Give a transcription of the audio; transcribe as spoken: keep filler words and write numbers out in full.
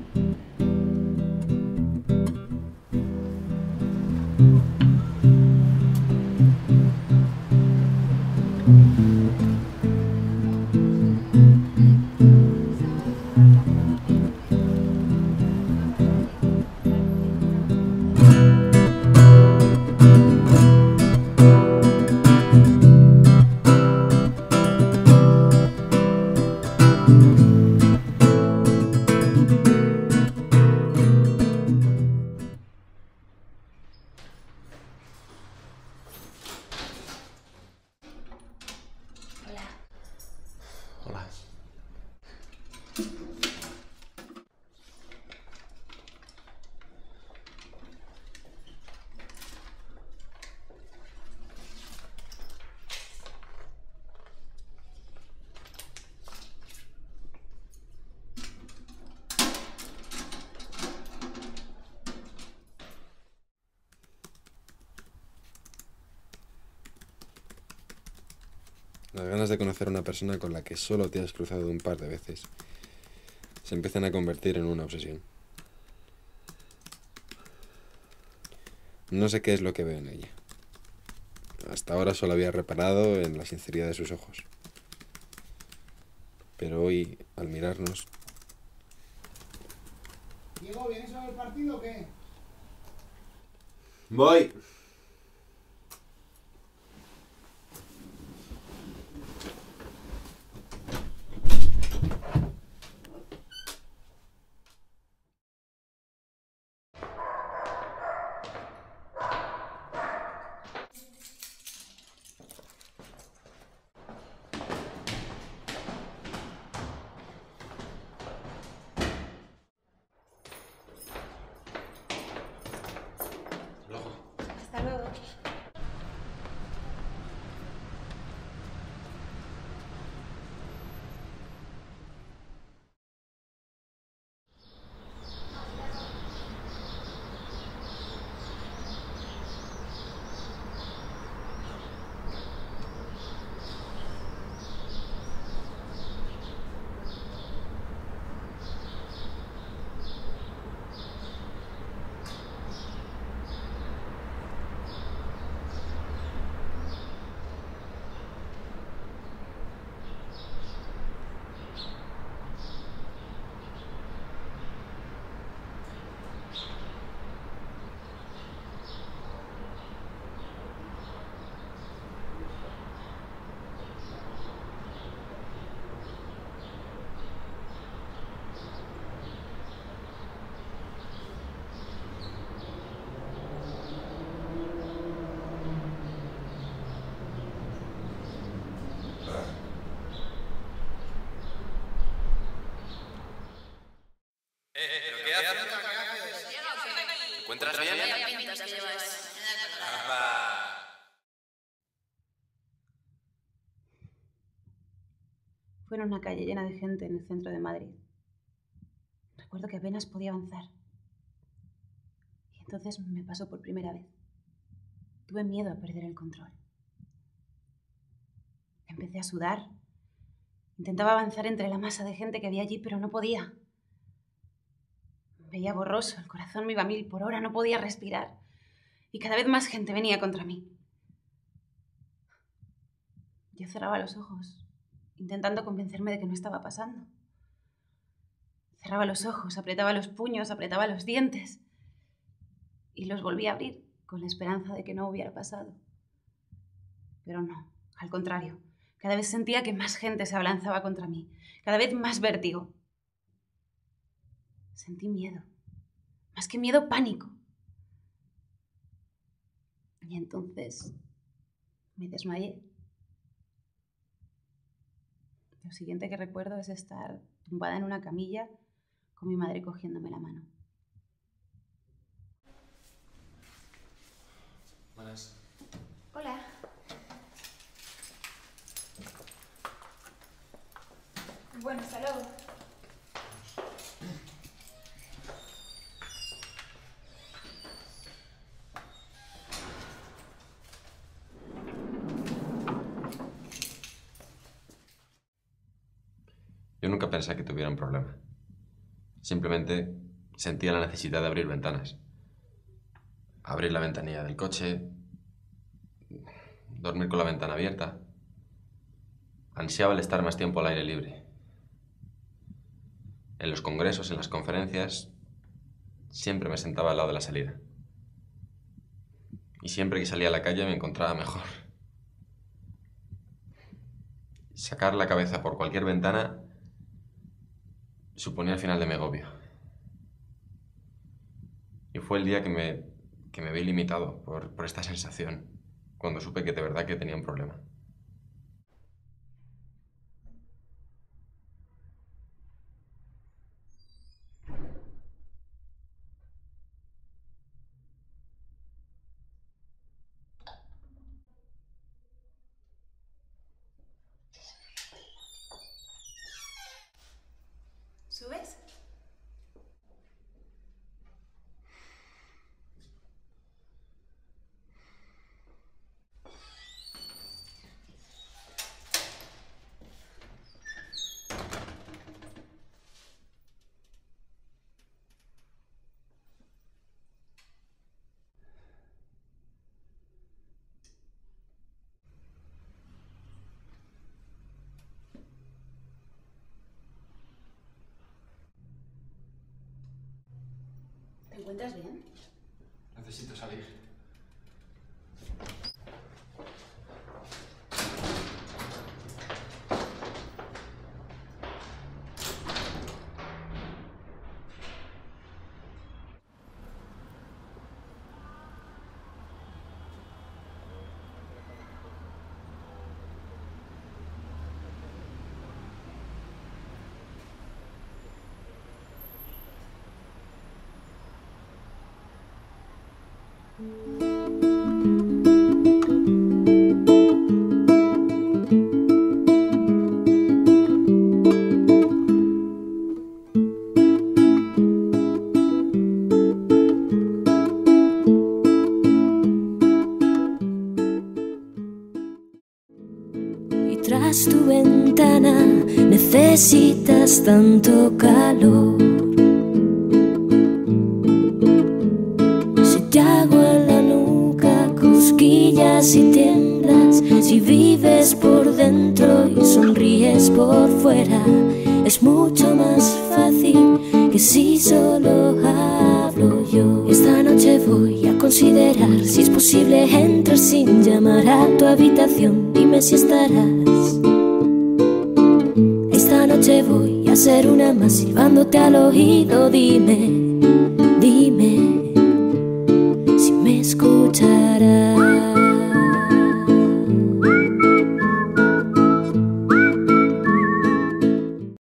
Hola. Las ganas de conocer a una persona con la que solo te has cruzado un par de veces se empiezan a convertir en una obsesión. No sé qué es lo que veo en ella. Hasta ahora solo había reparado en la sinceridad de sus ojos. Pero hoy, al mirarnos... Diego, ¿vienes a ver el partido o qué? ¡Voy! Hasta luego. ¿Pero qué haces? ¿Te encuentras bien? Fue en una calle llena de gente en el centro de Madrid. Recuerdo que apenas podía avanzar. Y entonces me pasó por primera vez. Tuve miedo a perder el control. Empecé a sudar. Intentaba avanzar entre la masa de gente que había allí, pero no podía. Veía borroso, el corazón me iba a mil por hora, no podía respirar. Y cada vez más gente venía contra mí. Yo cerraba los ojos, intentando convencerme de que no estaba pasando. Cerraba los ojos, apretaba los puños, apretaba los dientes. Y los volví a abrir, con la esperanza de que no hubiera pasado. Pero no, al contrario. Cada vez sentía que más gente se abalanzaba contra mí. Cada vez más vértigo. Sentí miedo. Más que miedo, pánico. Y entonces me desmayé. Lo siguiente que recuerdo es estar tumbada en una camilla con mi madre cogiéndome la mano. Buenas. Hola. Bueno, hasta luego. Yo nunca pensé que tuviera un problema. Simplemente sentía la necesidad de abrir ventanas. Abrir la ventanilla del coche, dormir con la ventana abierta. Ansiaba el estar más tiempo al aire libre. En los congresos, en las conferencias, siempre me sentaba al lado de la salida. Y siempre que salía a la calle me encontraba mejor. Sacar la cabeza por cualquier ventana suponía el final de mi agobio. Y fue el día que me, que me vi limitado por, por esta sensación, cuando supe que de verdad que tenía un problema. ¿Subes? ¿Te encuentras bien? Necesito salir. Y tras tu ventana necesitas tanto calor. Si te hago en la nuca cosquillas y tiemblas, si vives por dentro y sonríes por fuera, es mucho más fácil que si solo hablo yo. Esta noche voy a considerar si es posible entrar sin llamar a tu habitación. Dime si estarás. Esta noche voy a ser una más silbándote al oído. Dime, dime si me escucharás.